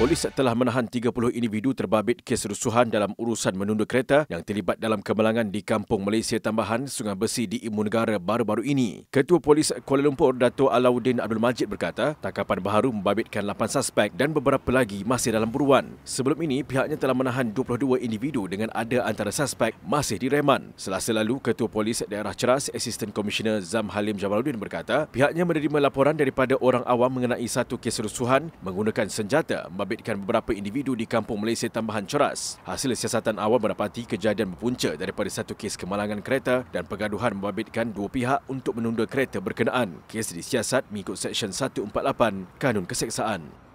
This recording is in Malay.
Polis telah menahan 30 individu terbabit kes rusuhan dalam urusan menunda kereta yang terlibat dalam kemalangan di Kampung Malaysia Tambahan, Sungai Besi di Ibu Negara baru-baru ini. Ketua Polis Kuala Lumpur, Dato' Alauddin Abdul Majid berkata, tangkapan baharu membabitkan 8 suspek dan beberapa lagi masih dalam buruan. Sebelum ini, pihaknya telah menahan 22 individu dengan ada antara suspek masih direman. Selasa lalu, Ketua Polis Daerah Ceras, Asisten Komisioner Zam Halim Jamaluddin berkata, pihaknya menerima laporan daripada orang awam mengenai satu kes rusuhan menggunakan senjata membabitkan beberapa individu di Kampung Malaysia Tambahan Ceras. Hasil siasatan awal mendapati kejadian berpunca daripada satu kes kemalangan kereta dan pergaduhan membabitkan dua pihak untuk menunda kereta berkenaan. Kes disiasat mengikut Seksyen 148 Kanun Keseksaan.